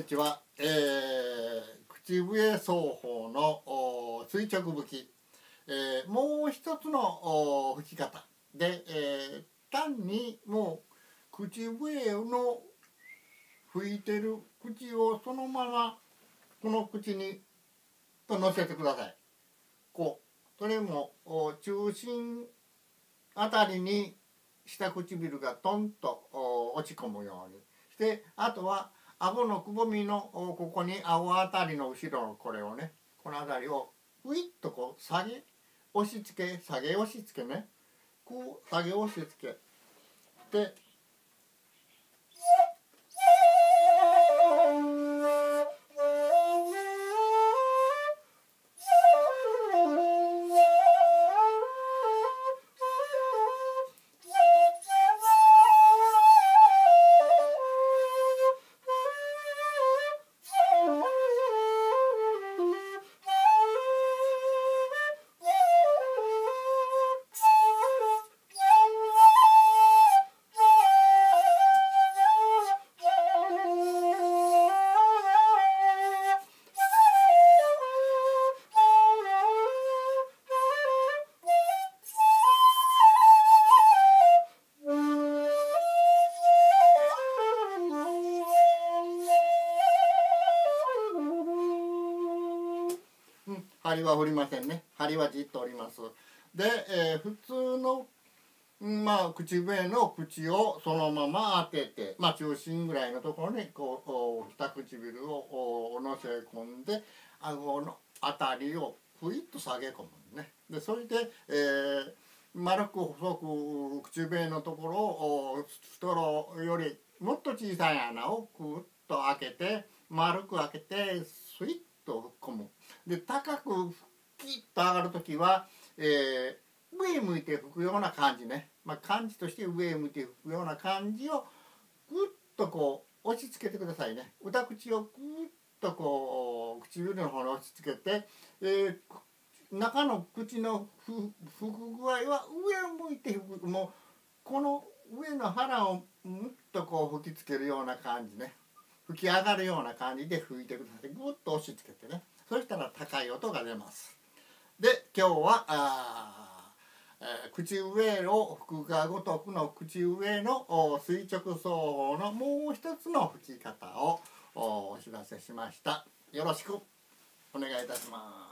にちは。口笛奏法の垂直吹き、もう一つの吹き方で、単にもう口笛の吹いてる口をそのままこの口にと乗せてください。こうそれも中心あたりに下唇がトンと落ち込むようにして、あとは顎のくぼみのここに顎あたりの後ろのこれをね、このあたりをウィッとこう下げ押し付け下げ押し付けね、こう下げ押し付けで針は振りませんね。針はじっとおります。で、普通の、口笛の口をそのまま当てて、中心ぐらいのところにこう下唇を乗せ込んで、顎のあたりをふいっと下げ込むね。でそれで、丸く細く口笛のところをストローよりもっと小さい穴をくっと開けて、丸く開けてスイッと吹き込む。で高くキッと上がるときは、上向いて吹くような感じね、感じとして上向いて吹くような感じをグッとこう押し付けてくださいね。歌口をグッとこう唇の方に押し付けて、中の口の吹く具合は上を向いて吹く。もうこの上の腹をむっとこう吹きつけるような感じね、吹き上がるような感じで吹いてください。グッと押し付けてね、そしたら高い音が出ます。で今日は口笛を吹くがごとくの口笛の垂直奏法のもう一つの吹き方をお知らせしました。よろしくお願いいたします。